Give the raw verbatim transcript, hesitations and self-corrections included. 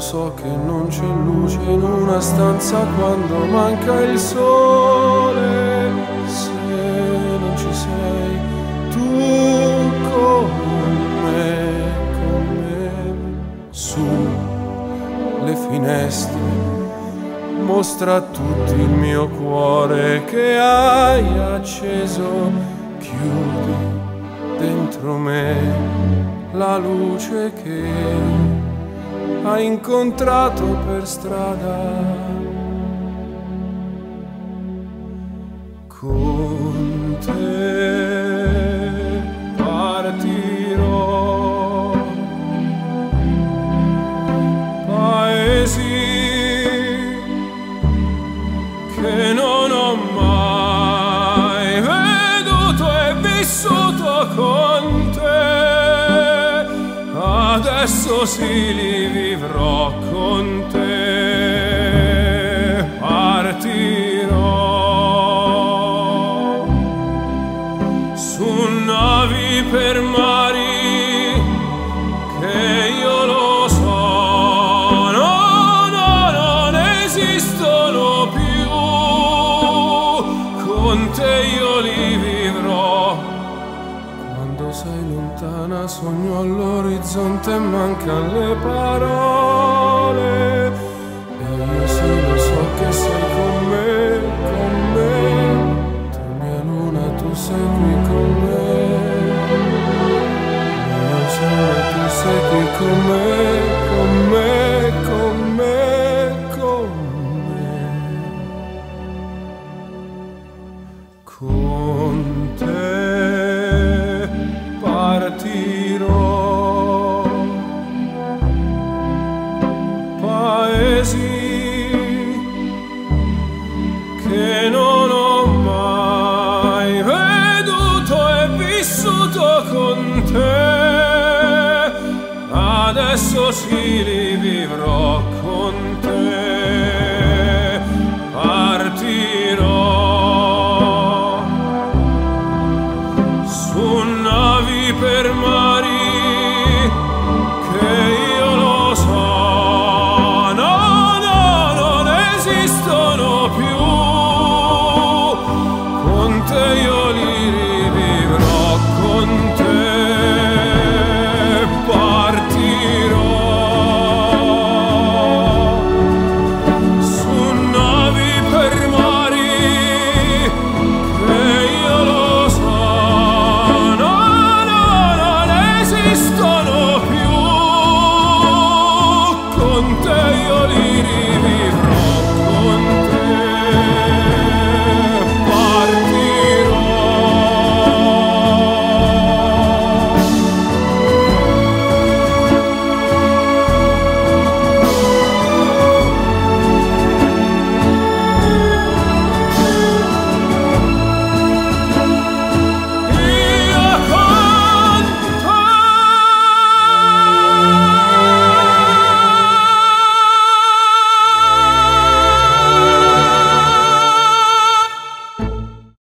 so che non c'è luce in una stanza quando manca il sole. Se non ci sei tu con me, con me, su le finestre mostra a tutti il mio cuore che hai acceso. Chiudi dentro me la luce che hai incontrato per strada. Con te partirò, paesi che non ho mai veduto e vissuto con te, adesso sì li vivrò con te. Partirò su navi per mari che io lo so, no, no, non esistono più, con te io li vivrò. Quando sei lontana sogno all'orizzonte e mancano le parole, e io sì lo so che sei con me, con me, tu mia luna, tu sei qui con me, mio sole, tu sei qui con me, con me, con me, con me. Con te partirò, paesi che non ho mai veduto e vissuto con te, adesso sì li vivrò con te. Partirò su navi per mari che io lo so, no, no, non esistono più, con te io li rivivrò, con te partirò su navi per mari che io lo so, no, no, non esistono più, con te io li rivivrò.